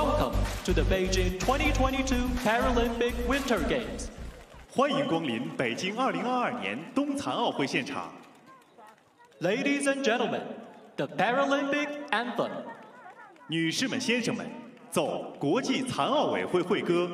Welcome to the Beijing 2022 Paralympic Winter Games. 欢迎光临北京2022年冬残奥会现场。 Ladies and gentlemen, the Paralympic anthem. 女士们、先生们，奏国际残奥委会会歌。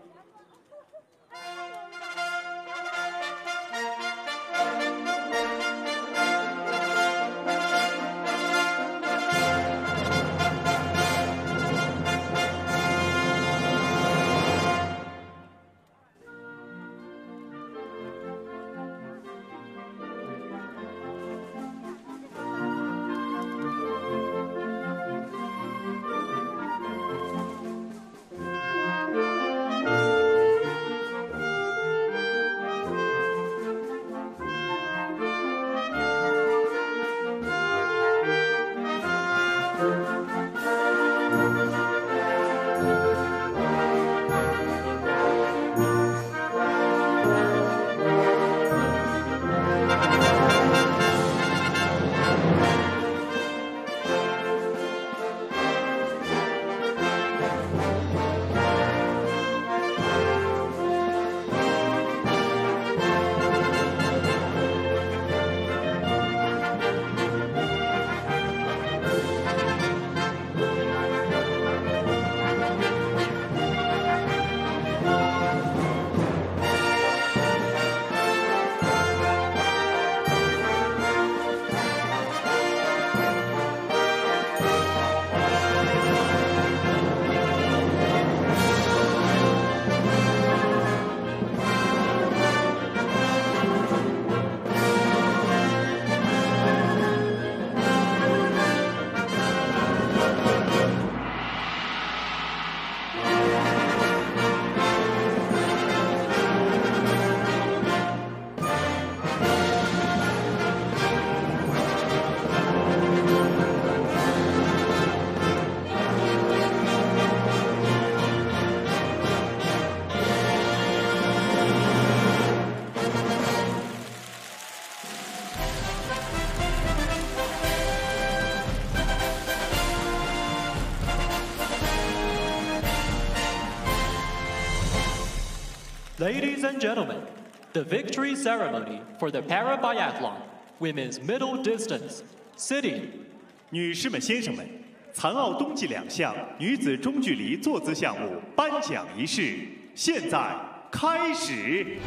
Ladies and gentlemen, the victory ceremony for the Biathlon women's middle distance sitting. 女士们、先生们，残奥冬季2项女子中距离坐姿项目颁奖仪式现在开始。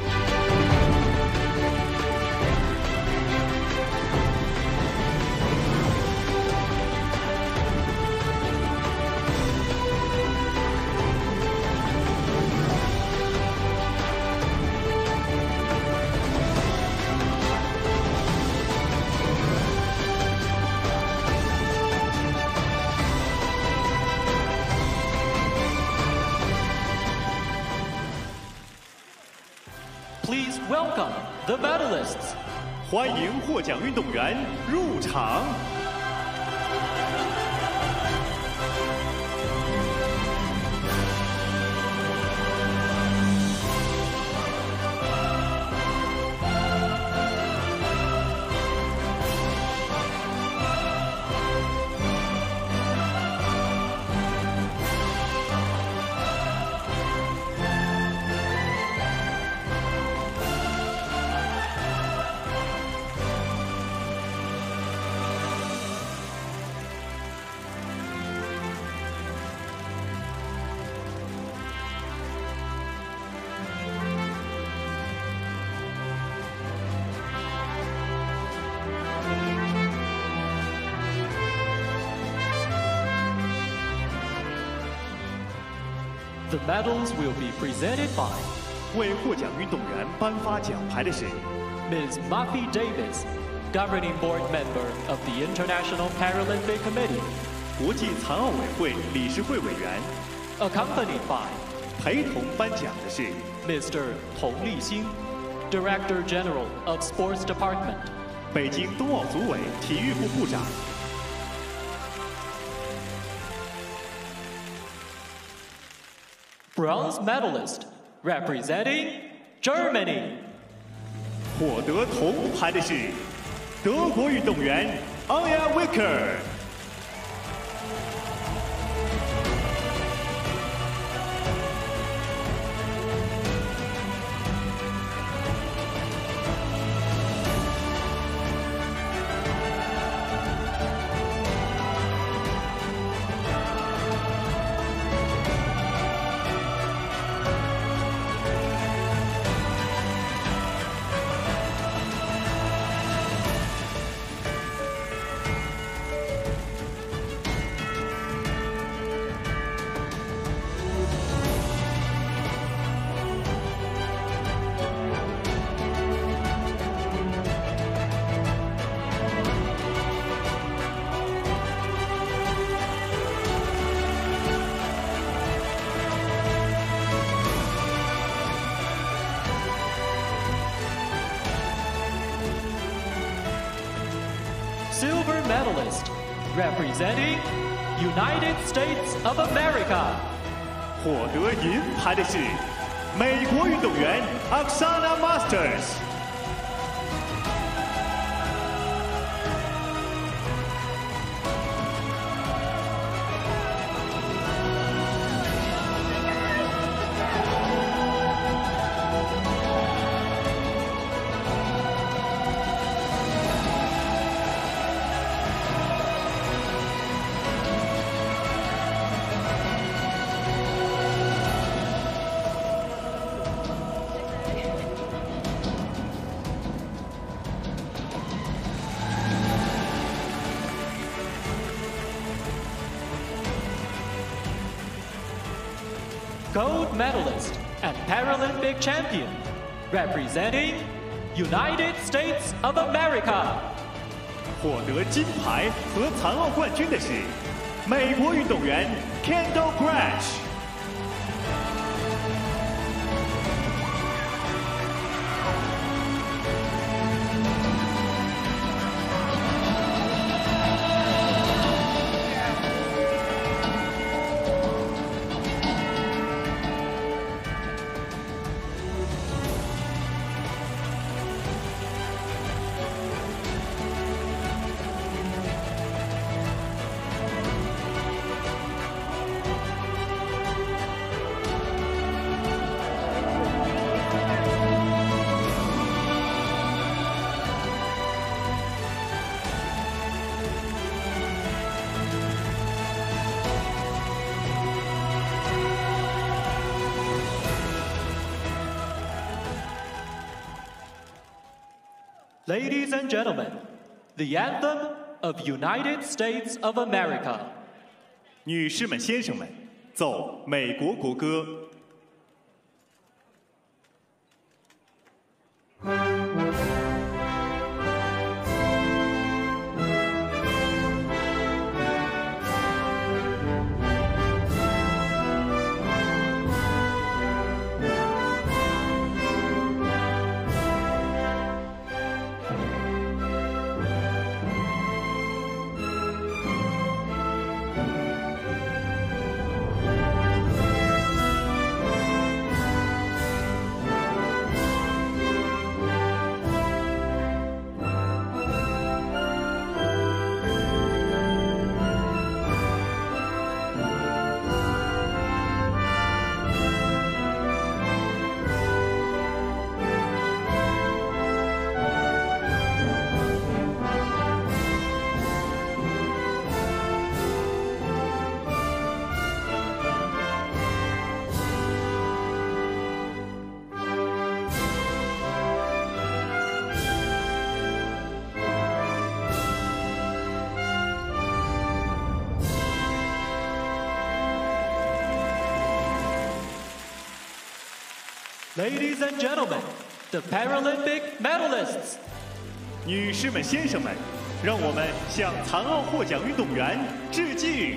Please welcome the medalists. 欢迎获奖运动员入场。 The medals will be presented by 为获奖运动员颁发奖牌的是 Ms. Muffy Davis, Governing Board Member of the International Paralympic Committee, 国际残奥委会理事会委员。 accompanied by 陪同颁奖的是 Mr. 佟立新, Director General of Sports Department, 北京冬奥组委体育部部长。 Bronze medalist representing Germany. 获得铜牌的是德国运动员 Anja Wicker。 medalist, representing United States of America. 获得银牌的是美国运动员 Oksana Masters。 Gold medalist and Paralympic champion, representing United States of America. 获得金牌和残奥冠军的是美国运动员 Kendall Crash。 Ladies and gentlemen, the anthem of United States of America. 女士们、先生们，奏美国国歌。 Ladies and gentlemen, the Paralympic medalists. 女士们、先生们，让我们向残奥获奖运动员致敬。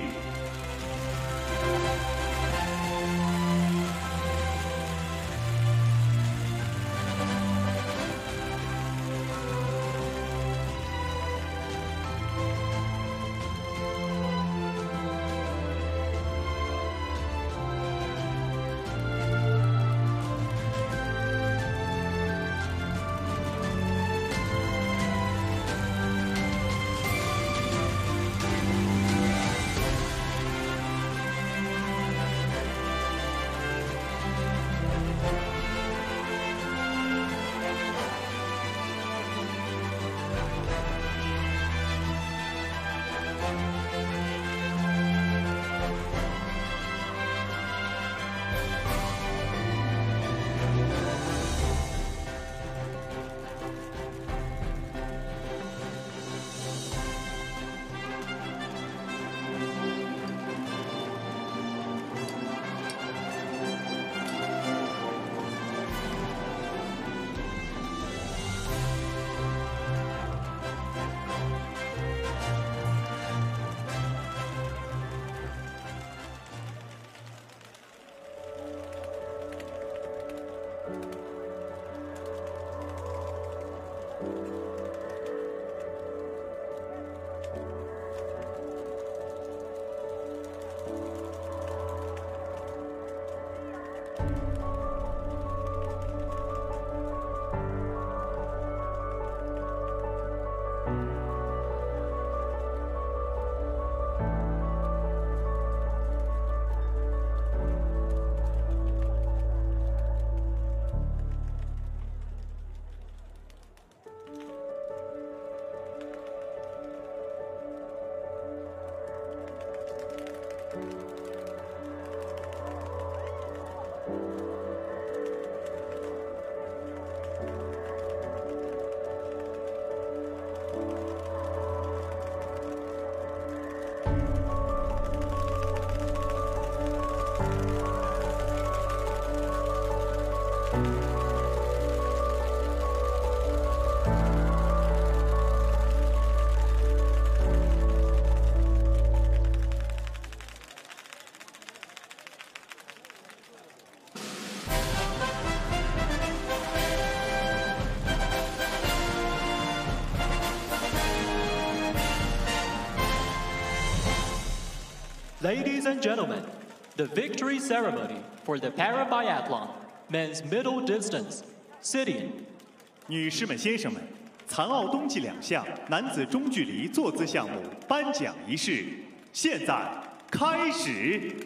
Ladies and gentlemen, the victory ceremony for the Parabiathlon men's middle distance, sitting. 女士们、先生们，残奥冬季2项男子中距离坐姿项目颁奖仪式现在开始。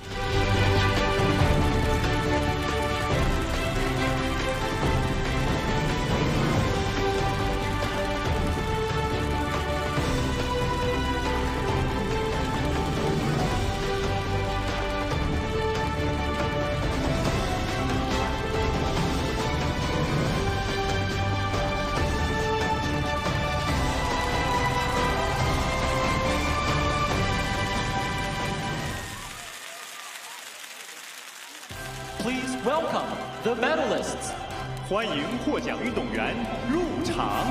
Please welcome the medalists. 欢迎获奖运动员入场。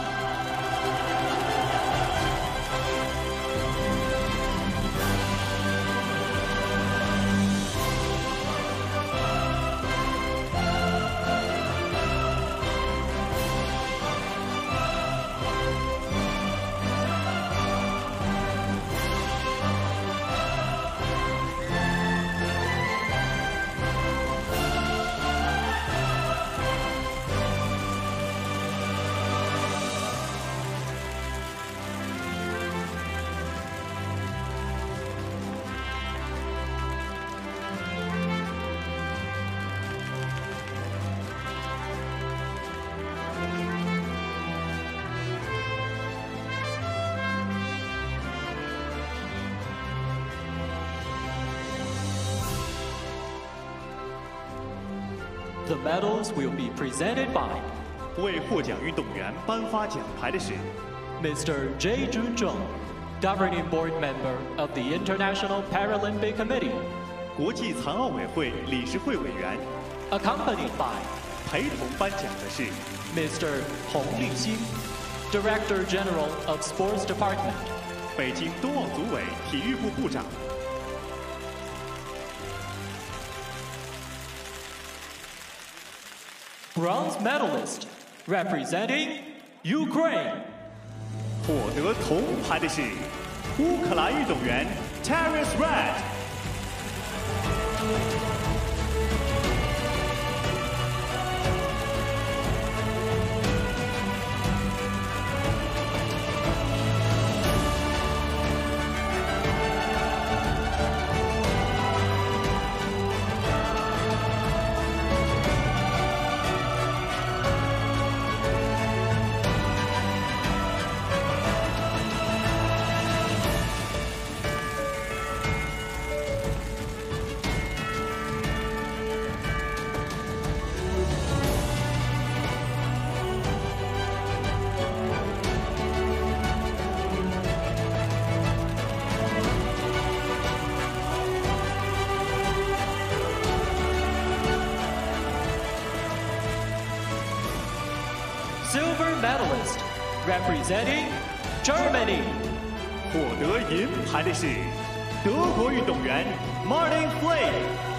The medals will be presented by 为获奖运动员颁发奖牌的是 Mr. J. Junzhong, Governing Board Member of the International Paralympic Committee, 国际残奥委会理事会委员。 accompanied by 陪同颁奖的是 Mr. Hong Lixin, Director General of Sports Department, 北京冬奥组委体育部部长。 bronze medalist representing Ukraine, 获得铜牌的是乌克兰运动员 Taras Red。 silver medalist representing Germany, 获得银牌的是德国运动员 Martin Flay。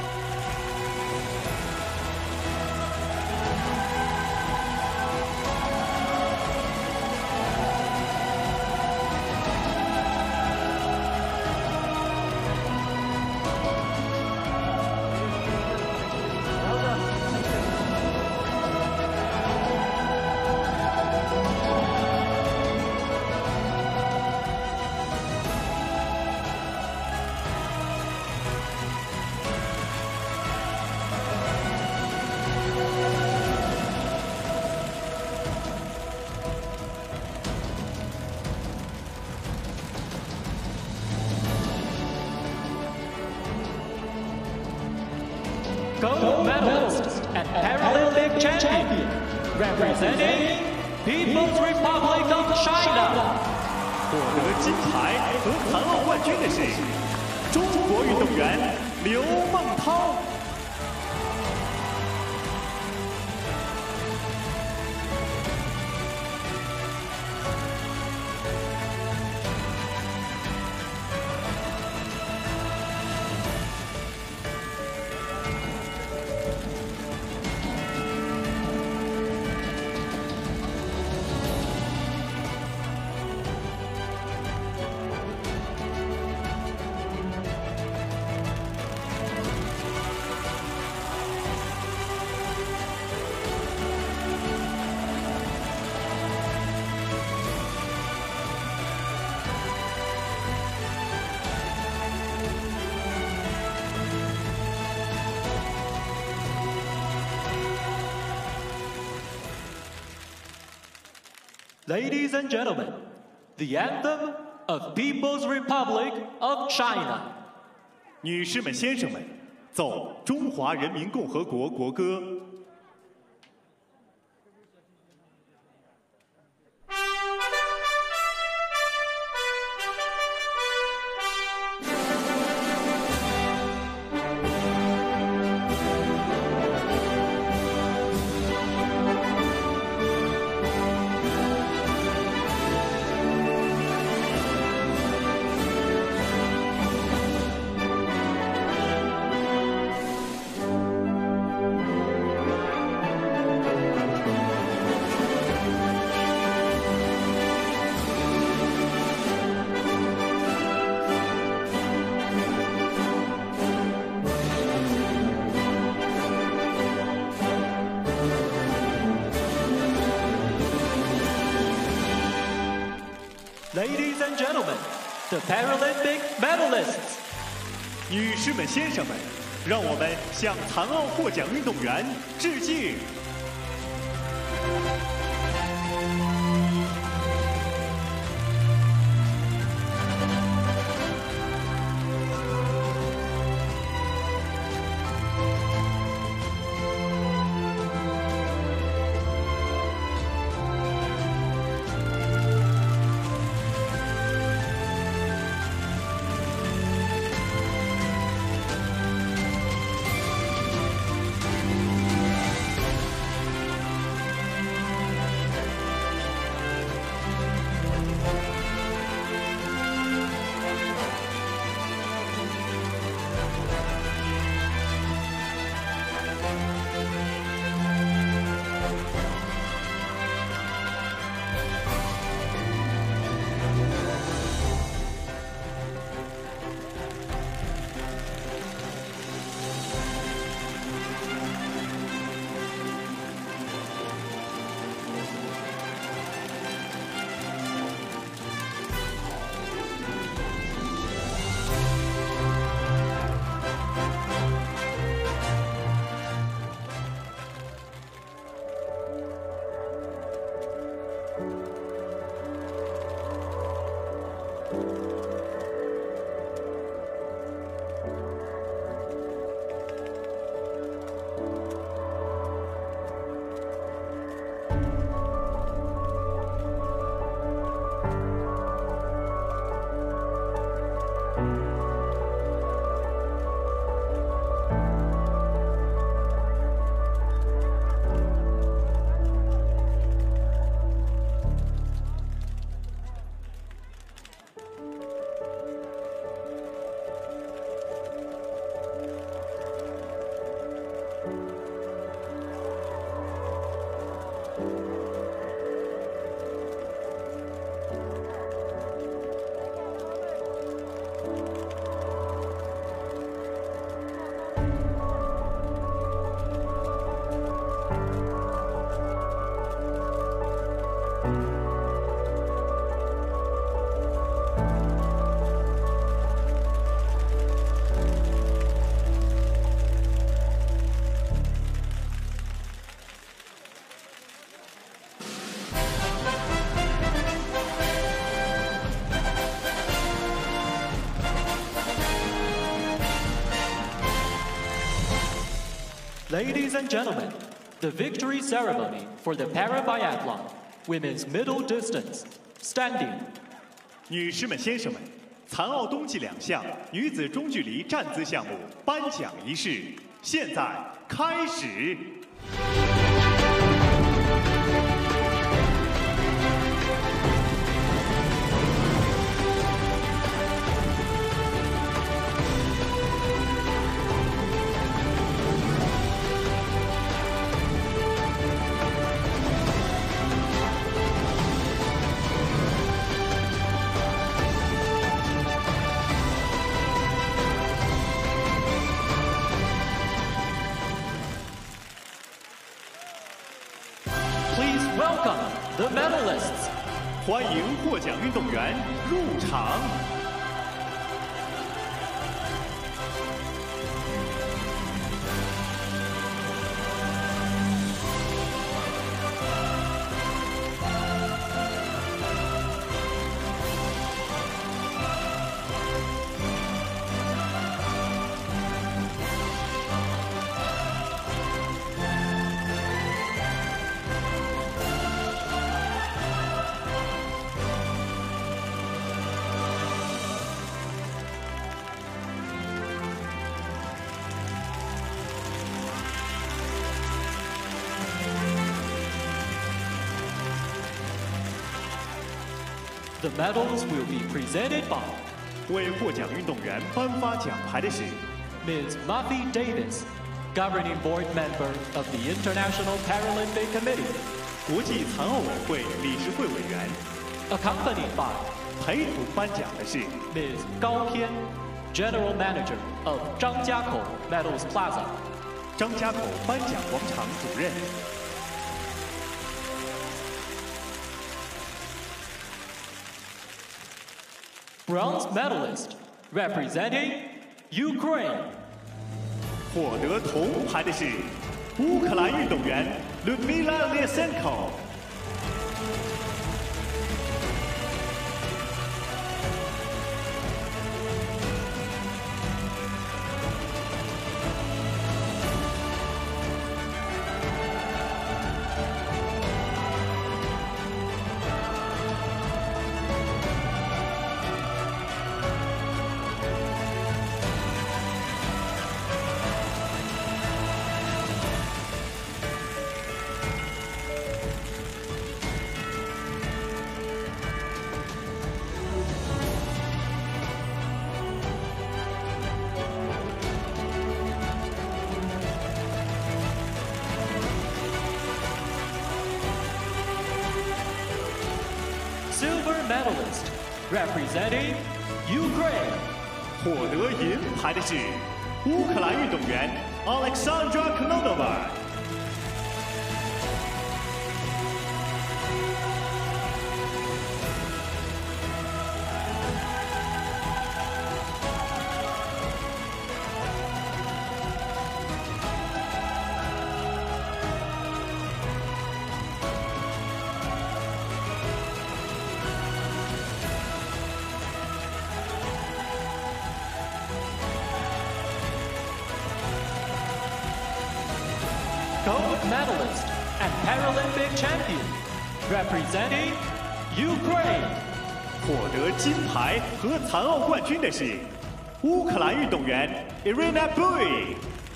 gold medalist and Paralympic champion representing People's Republic of China, 获得金牌和残奥冠军的是中国运动员刘梦涛。 Paralympic Ladies and gentlemen, the anthem of People's Republic of China. 女士们、先生们，奏中华人民共和国国歌。 Ladies and gentlemen, the Paralympic medalists. 女士们、先生们，让我们向残奥获奖运动员致敬。 Ladies and gentlemen, the victory ceremony for the Para-Biathlon, women's middle distance, standing. 女士们、先生们，残奥冬季2项女子中距离站姿项目颁奖仪式现在开始。 Welcome the medalists. 欢迎获奖运动员入场。 The medals will be presented by 为获奖运动员颁发奖牌的是 Ms. Muffy Davis, Governing Board Member of the International Paralympic Committee, 国际残奥委会理事会委员。 accompanied by 陪同颁奖的是 Ms. Gao Tian, General Manager of 张家口 Medals Plaza. 张家口颁奖广场主任。 Bronze medalist representing Ukraine. 获得铜牌的是乌克兰运动员 Lyudmila Lyasenko。 Silver medalist representing Ukraine. 获得银牌的是乌克兰运动员 Alexandra Knodova。 Gold medalist and Paralympic champion representing Ukraine. 获得金牌和残奥冠军的是乌克兰运动员 Irina Bui。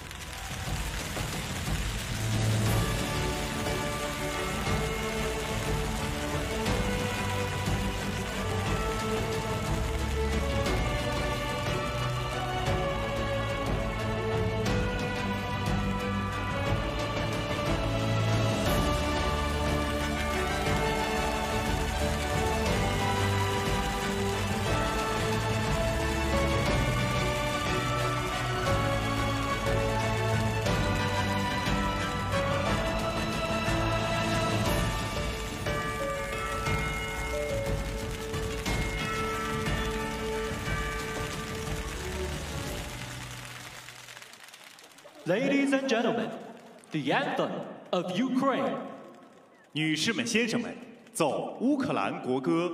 Ladies and gentlemen, the anthem of Ukraine. 女士们、先生们，奏乌克兰国歌。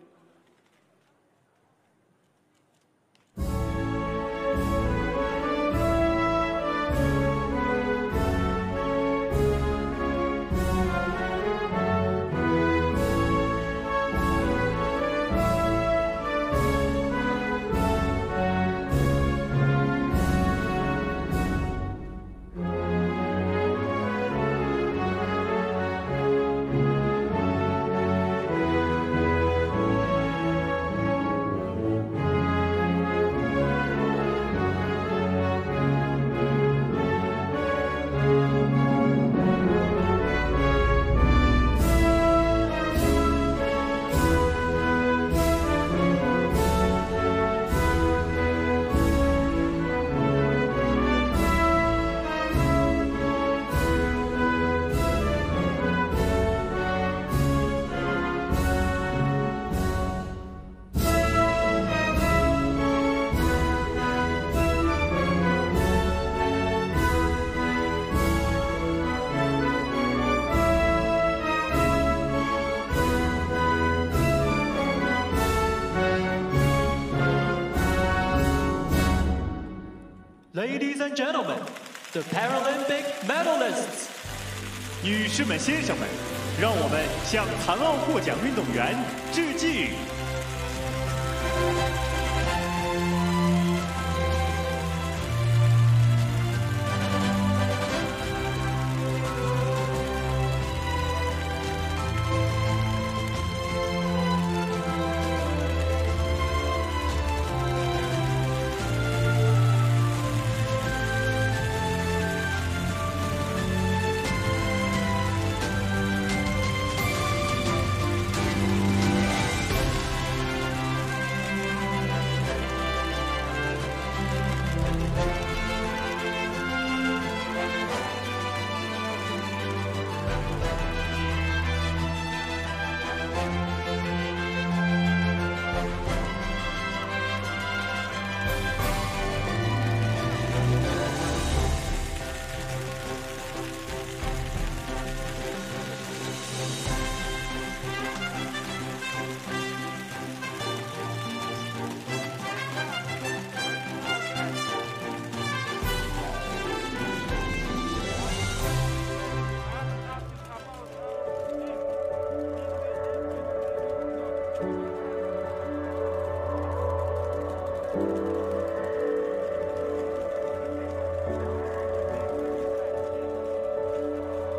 Ladies and gentlemen, the Paralympic medalists. 女士们、先生们，让我们向残奥获奖运动员致敬。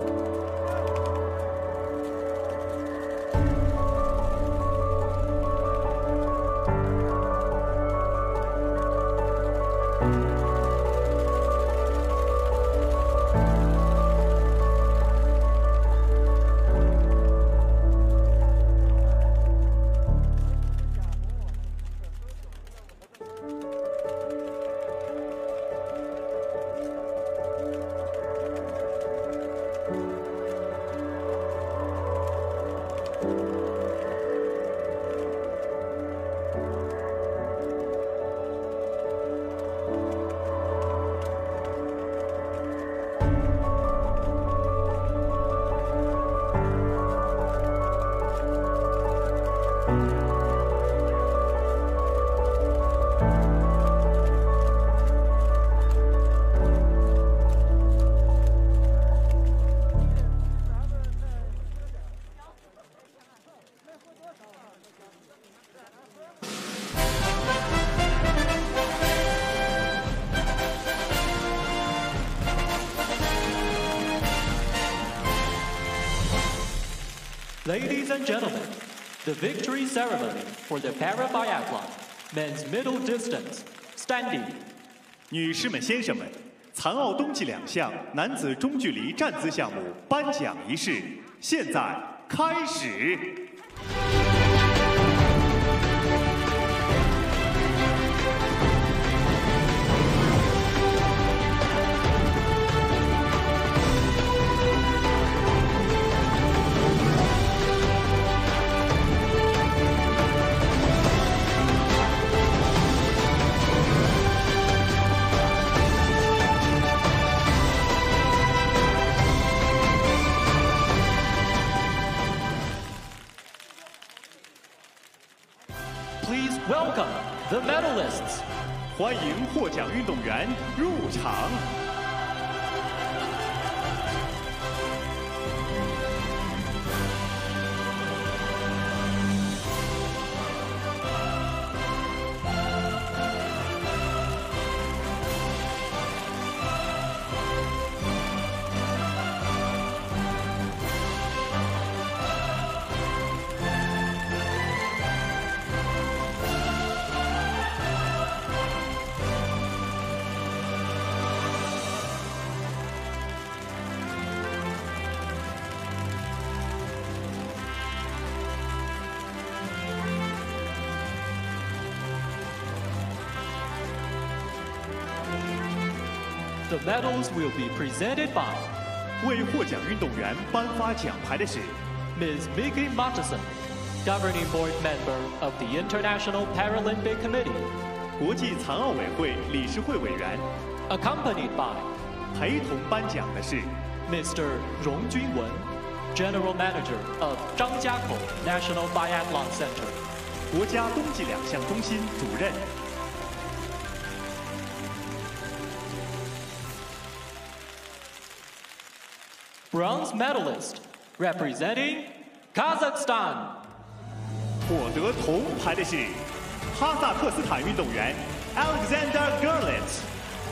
Ladies and gentlemen, the victory ceremony for the Parabiathlon, men's middle distance, standing. 女士们、先生们，残奥冬季2项男子中距离站姿项目颁奖仪式现在开始。 Please welcome the medalists. 欢迎获奖运动员入场。 The medals will be presented by 为获奖运动员颁发奖牌的是 Ms. Miki Matteson, Governing Board Member of the International Paralympic Committee, 国际残奥委会理事会委员。 accompanied by 陪同颁奖的是 Mr. 荣君文, General Manager of 张家口 National Biathlon Center. 国家冬季2项中心主任。 Bronze medalist, representing Kazakhstan. 获得铜牌的是哈萨克斯坦运动员 Alexander Gerlitz。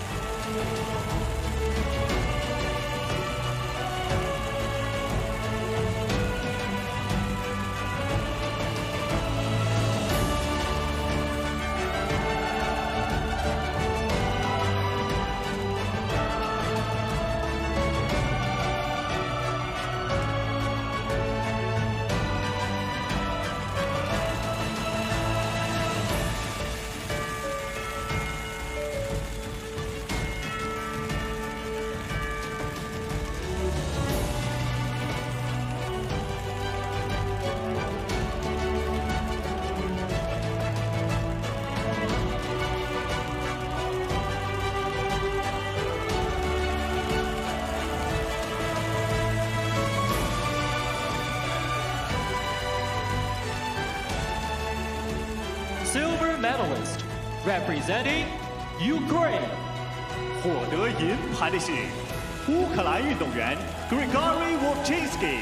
Silver medalist, representing Ukraine. 获得银牌的是乌克兰运动员 Grigory Wojcicki。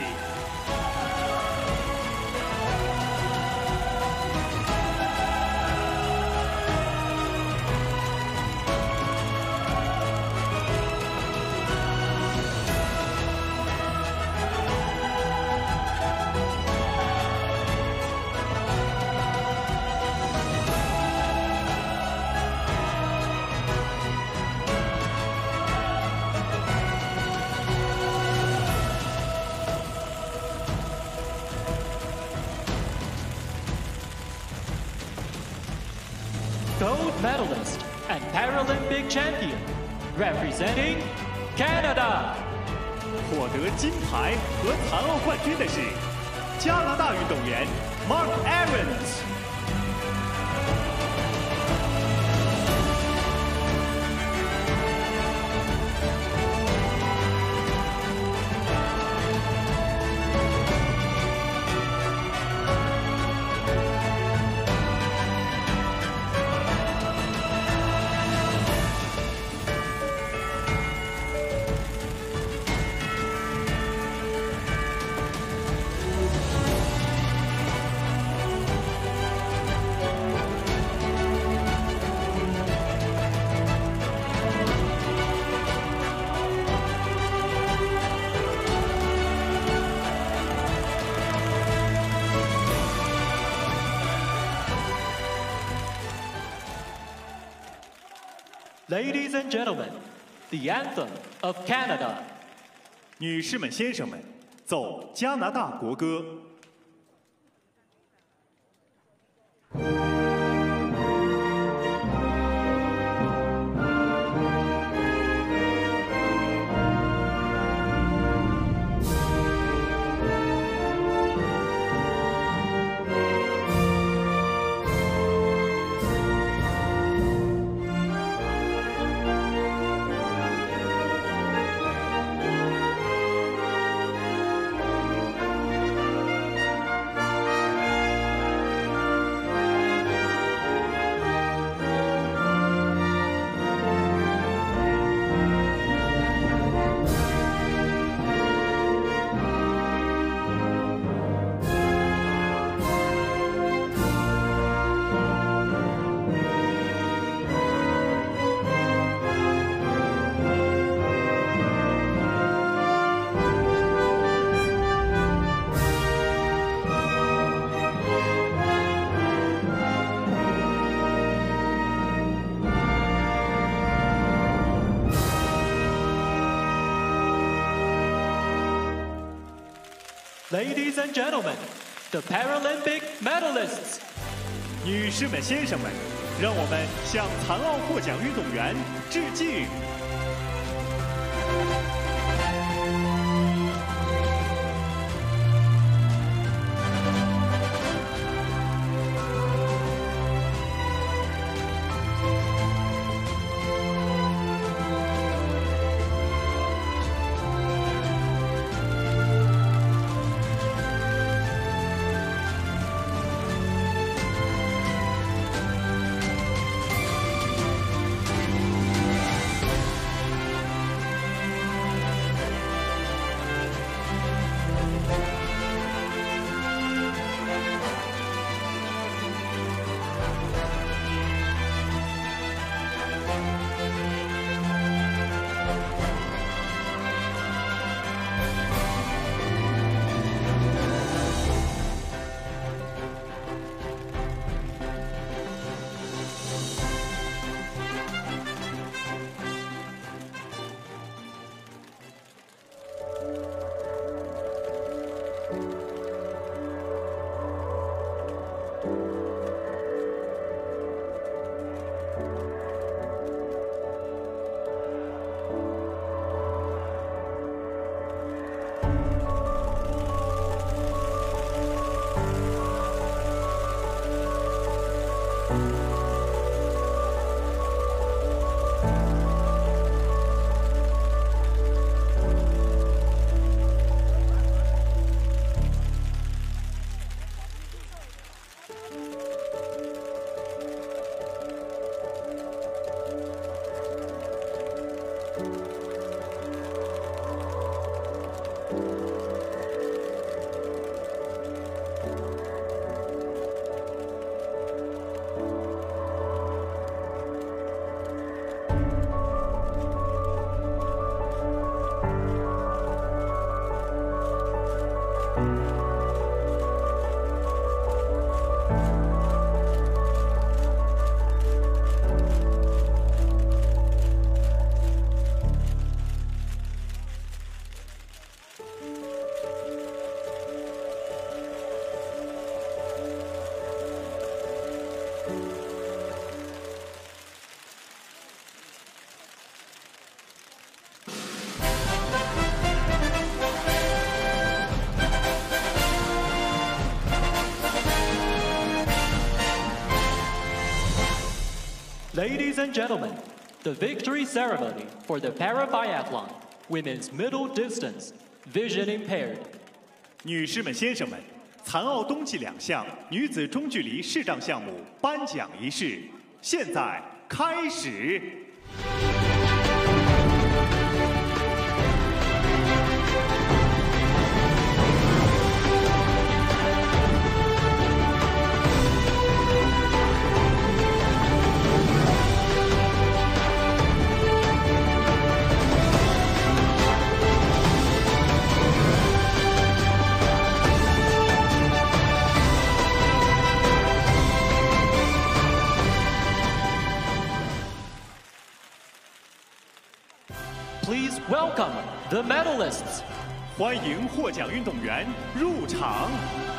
gold medalist and Paralympic champion, representing Canada. 获得金牌和残奥冠军的是加拿大运动员 Mark Aarons。 Ladies and gentlemen, the anthem of Canada. 女士们、先生们，奏加拿大国歌。 Ladies and gentlemen, the Paralympic medalists. 女士们、先生们，让我们向残奥获奖运动员致敬。 Ladies and gentlemen, the victory ceremony for the Parabiathlon, women's middle distance, vision impaired. 女士们、先生们，残奥冬季2项女子中距离视障项目颁奖仪式现在开始。 Please welcome the medalists. 欢迎获奖运动员入场。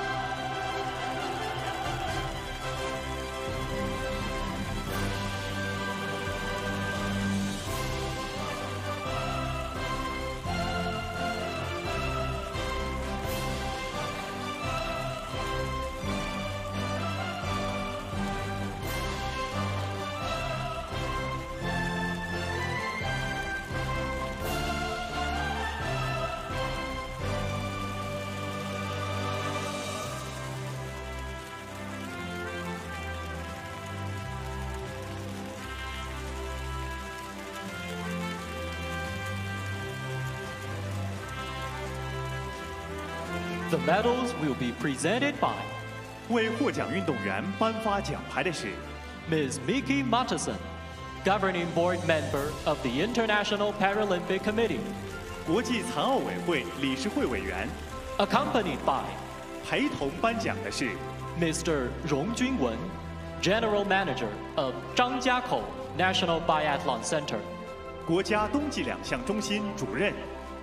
The medals will be presented by 为获奖运动员颁发奖牌的是 Ms. Miki Matteson, Governing Board Member of the International Paralympic Committee, 国际残奥委会理事会委员。 accompanied by 陪同颁奖的是 Mr. Rong Junwen, General Manager of 张家口 National Biathlon Center. 国家冬季2项中心主任。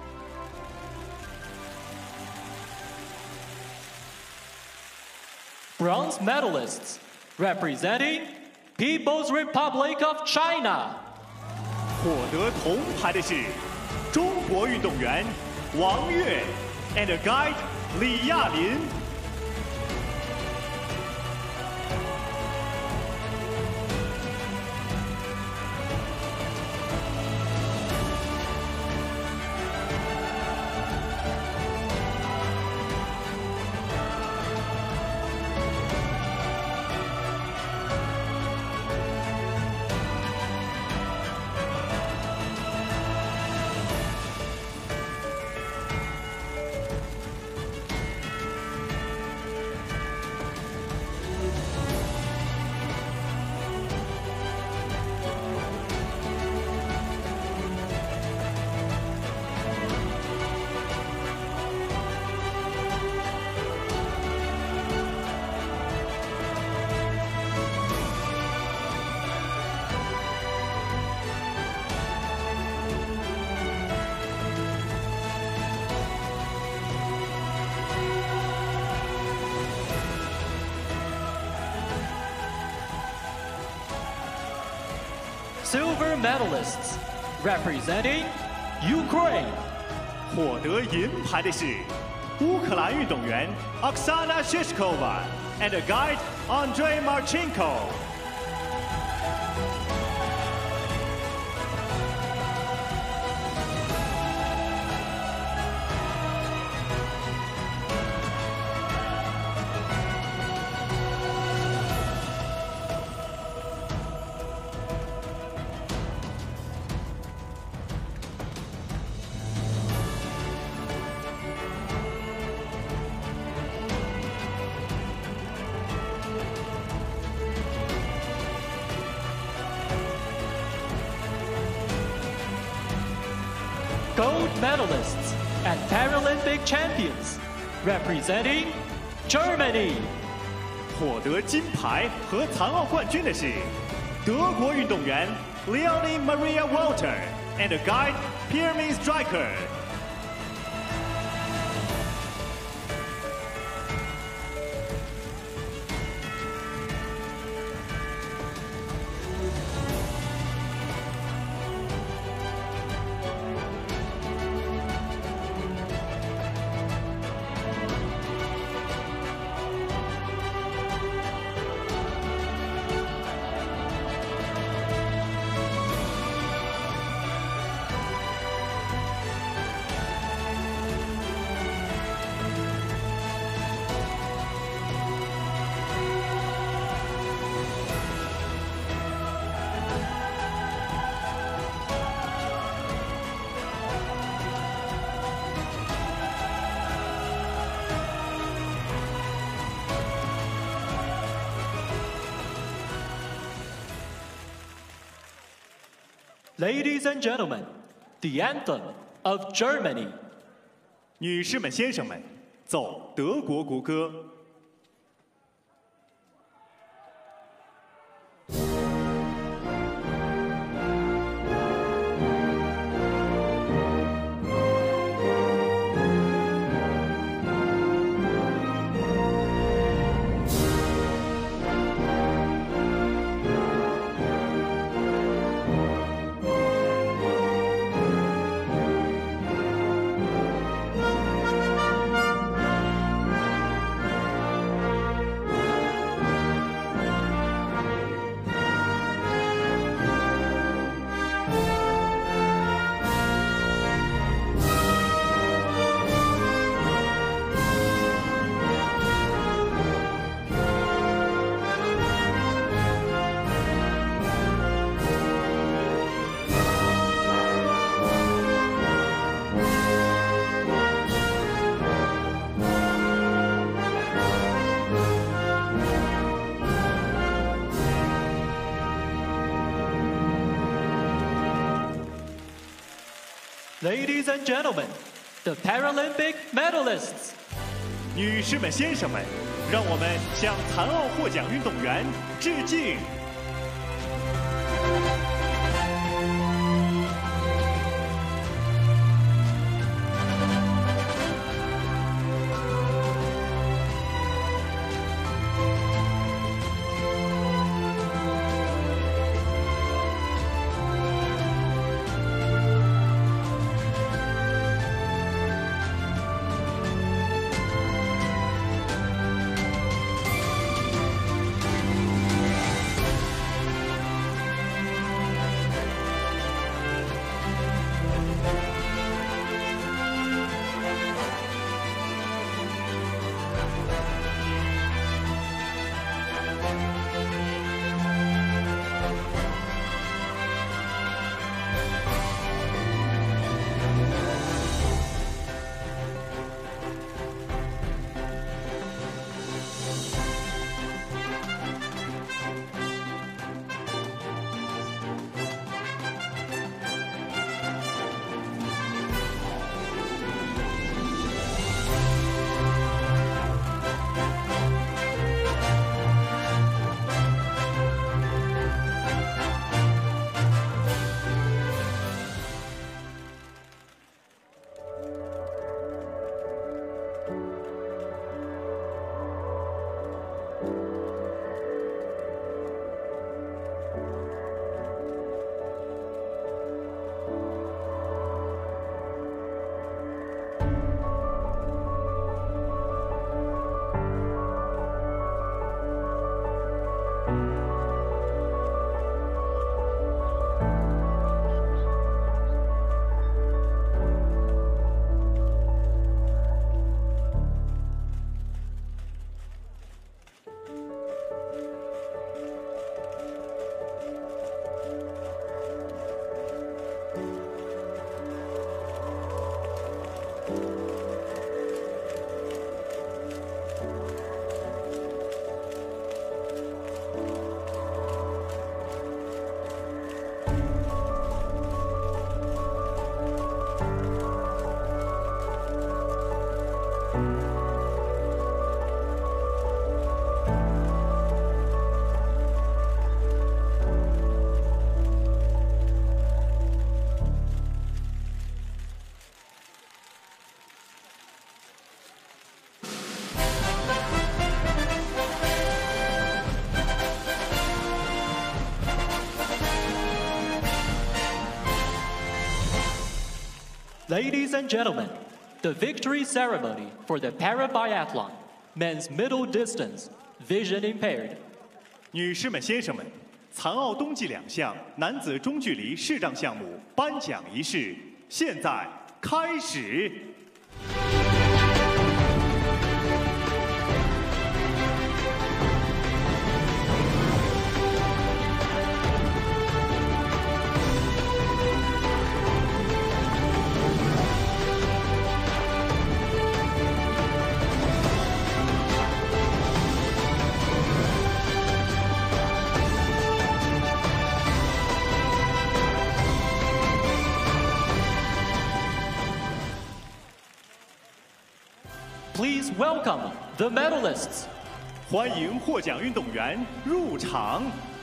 Bronze medalists representing People's Republic of China. 获得铜牌的是中国运动员王悦 and guide 李亚林。 Silver medalists representing Ukraine. 获得银牌的是乌克兰运动员 Oksana Shishkova and guide Andrei Marchenko。 Gold medalists and Paralympic champions representing Germany. 获得金牌和残奥冠军的是德国运动员 Leonie Maria Walter and guide Pierre Stryker。 Ladies and gentlemen, the anthem of Germany. 女士们、先生们，奏德国国歌。 Ladies and gentlemen, the Paralympic medalists. 女士们、先生们，让我们向残奥获奖运动员致敬。 Ladies and gentlemen, the victory ceremony for the Para-Biathlon, men's middle distance, vision impaired. 女士们、先生们，残奥冬季2项男子中距离视障项目颁奖仪式现在开始。 Please welcome the medalists. 欢迎获奖运动员入场。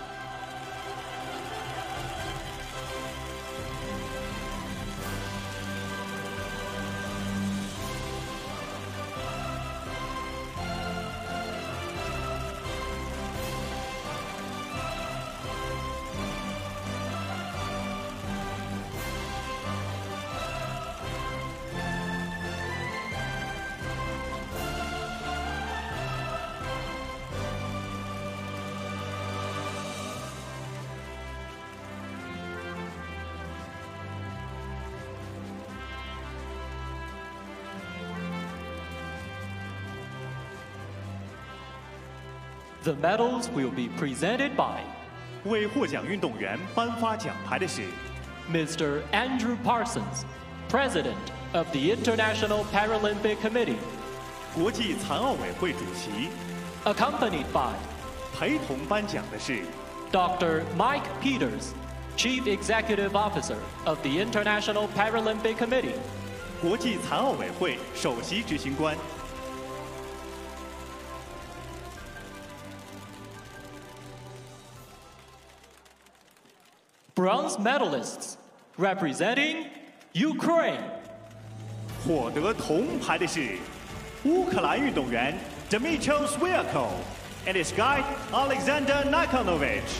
The medals will be presented by 为获奖运动员颁发奖牌的是 Mr. Andrew Parsons, President of the International Paralympic Committee, 国际残奥委会主席。 accompanied by 陪同颁奖的是 Dr. Mike Peters, Chief Executive Officer of the International Paralympic Committee, 国际残奥委会首席执行官。 bronze medalists representing Ukraine. 获得铜牌的是乌克兰运动员 Dmytro Swiatkov and his guide Alexander Nikonovich。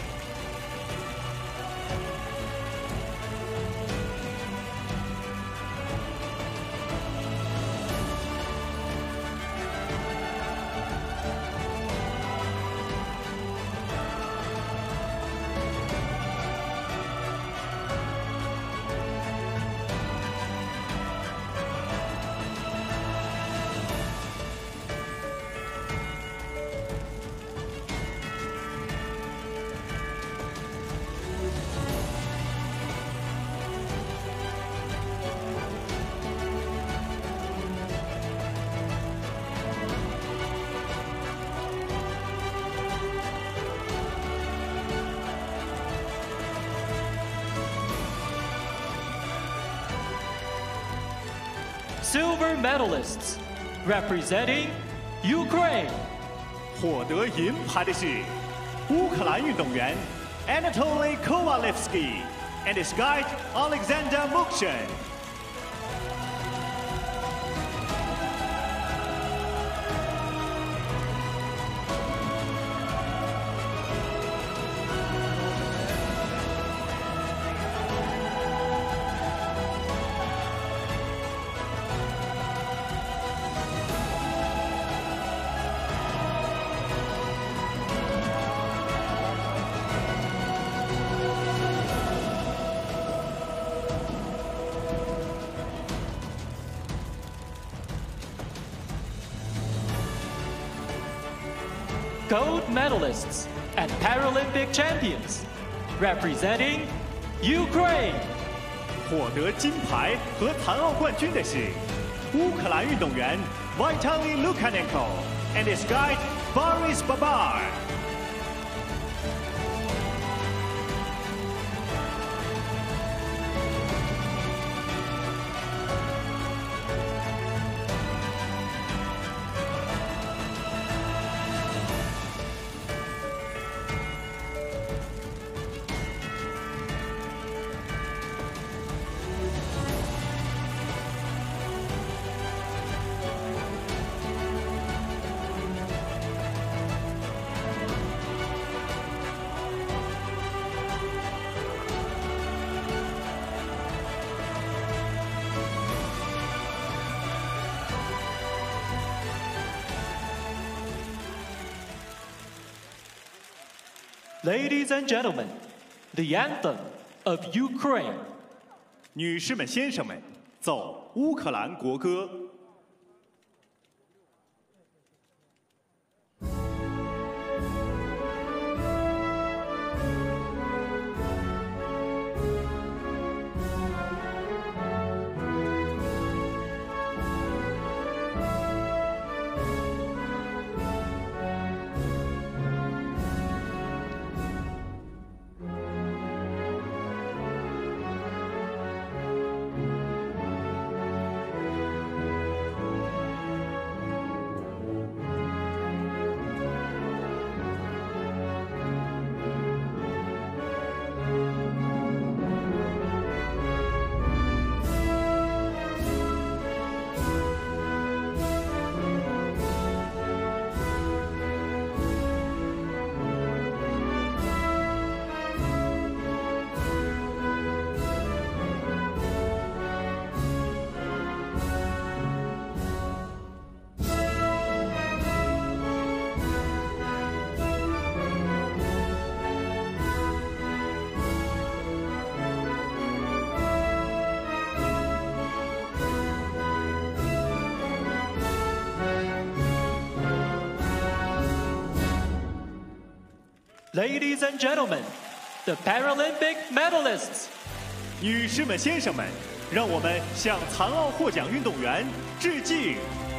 Silver medalists representing Ukraine. 获得银牌的是乌克兰运动员 Anatoly Kovalevsky and his guide Alexander Mukshin。 Gold medalists and Paralympic champions representing Ukraine. 获得金牌和残奥冠军的是乌克兰运动员 Vitaly Lukyanenko and his guide Boris Babar。 Ladies and gentlemen, the anthem of Ukraine. 女士们、先生们，奏乌克兰国歌。 Ladies and gentlemen, the Paralympic medalists. 女士们、先生们，让我们向残奥获奖运动员致敬。